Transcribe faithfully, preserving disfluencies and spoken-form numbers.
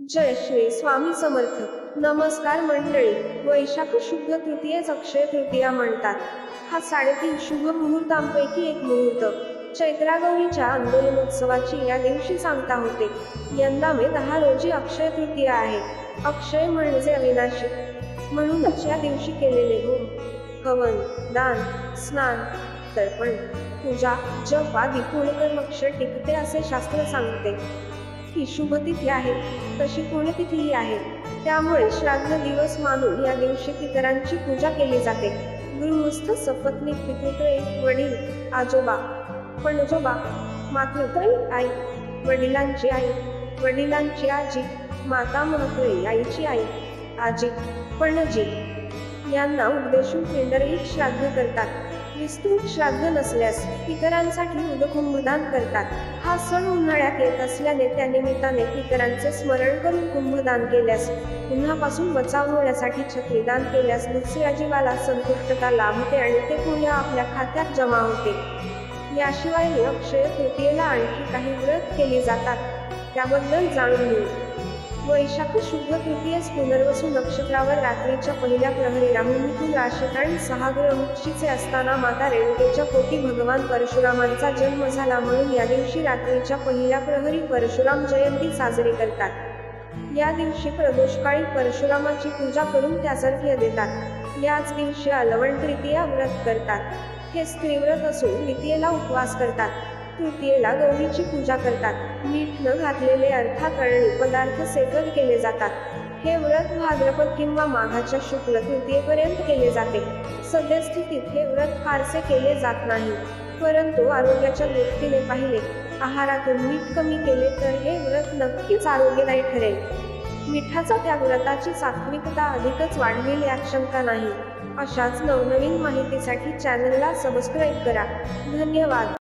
जय श्री स्वामी समर्थ। नमस्कार मंडळी, वैशाख शुद्ध तृतीयेस अक्षय तृतीया म्हणतात। हा साडेतीन शुभ मुहूर्तांपैकी एक मुहूर्त चैत्रागौरीच्या आंदोलनोत्सवाची या दिवशी सांगता होते। यंदा मे दहा रोजी अक्षय तृतीया आहे। अक्षय म्हणजे अविनाशी, म्हणूनच या दिवशी केलेले होम, हवन, दान, स्नान, तर्पण, पूजा, जप आदी पुण्यकर्म अक्षय टिकते असे शास्त्र सांगते। ही शुभ तिथी आहे, तशी पुण्यतिथीही आहे, त्यामुळे श्राद्ध दिवस मानून या दिवशी पितरांची पूजा केली जाते। गृहस्थ सपत्नीक पितृत्रय, वडील, आजोबा, पणजोबा, मातृत्रय, आई, वडिलांची आई, वडिलांची आजी, मातामहत्रयी, आईची आई, आजी, पणजी यांना उद्देशून पिंडरहित श्राद्ध करतात। विस्तृत श्राद्ध नसल्यास पितरांसाठी उदकुंभदान करतात। हा सण उन्हाळ्यात येत असल्याने त्या निमित्ताने पितरांचे स्मरण करून कुंभदान केल्यास, उन्हापासून बचाव होण्यासाठी छत्रीदान केल्यास दुसऱ्या जीवाला संतुष्टता लाभते आणि ते पुण्य आपल्या खात्यात जमा होते। याशिवाय अक्षय तृतीयेला आणखी काही व्रत केली जातात, त्याबद्दल जाणून घेऊ। वैशाख शुद्ध तृतीयेस पुनर्वसू नक्षत्रावर रात्रीच्या पहिल्या प्रहरी राहू मिथुन राशीत आणि सहा ग्रह वृक्षीचे असताना माता रेणुकेच्या पोटी भगवान परशुरामांचा जन्म झाला, म्हणून या दिवशी रात्रीच्या पहिल्या प्रहरी परशुराम जयंती साजरी करतात। या दिवशी प्रदोषकाळी परशुरामाची पूजा करून त्यास अर्घ्य देतात। याच दिवशी अलवण तृतीया व्रत करतात। हे स्त्रीव्रत असून द्वितीयेला उपवास करतात। तृतीयेला गौरीची पूजा करतात। मीठ न घातलेले अर्थात अळणी पदार्थ सेवन केले जातात। हे व्रत भाद्रपद किंवा माघाच्या शुक्ल तृतीयेपर्यंत केले जाते। सद्यस्थितीत हे व्रत फारसे केले जात नाही, परंतु आरोग्याच्या दृष्टीने पाहिले, आहारातून मीठ कमी केले तर हे व्रत नक्कीच आरोग्यदायी ठरेल। मिठाचा त्याग व्रताची सात्विकता अधिकच वाढवेल यात शंका नाही। अशाच नवनवीन माहितीसाठी चॅनलला सबस्क्राईब करा। धन्यवाद।